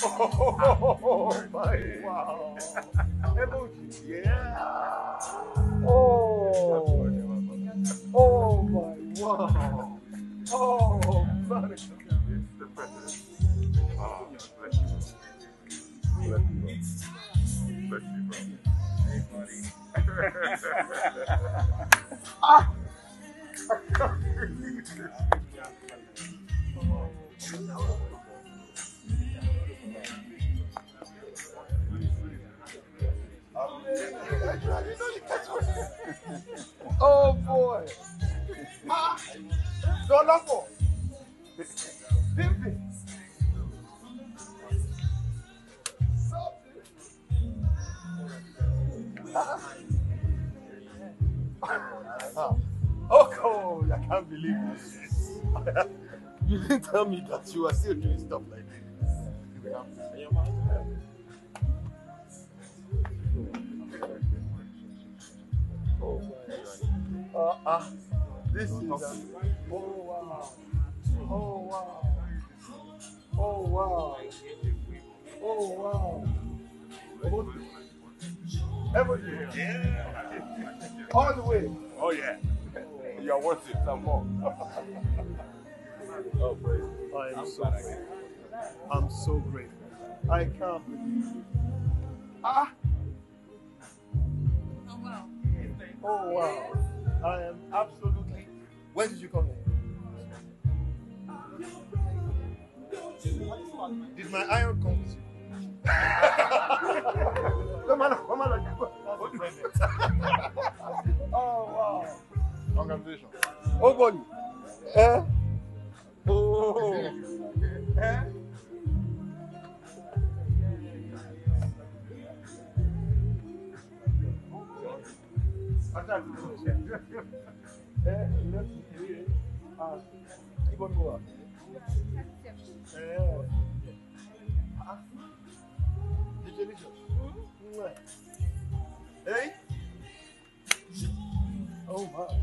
Oh my wow. Emoji. Yeah. Oh. Oh my wow. Oh man. It's the president. Oh, bless you. Bless you, bro. Bless you, bro. Hey, buddy. Ah! I can't believe this. Oh boy! Ah! Dollar for Pimpin! Ah. Oh, cool! I can't believe this. You didn't tell me that you were still doing stuff like this. This is oh wow. Oh wow. Oh wow. Oh wow. Everything. Yeah. All the way. Oh yeah. You are worth it. Some more. Oh, praise. I'm so grateful. I can't believe it. Ah. Oh wow. Oh wow. I am absolutely. When did you come here? Did my iron come with you? Oh wow. Congratulations. Oh boy. Eh? Oh. Eh? Hey? Oh wow.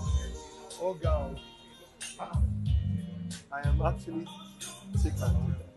Oh God. I am actually sick and tired.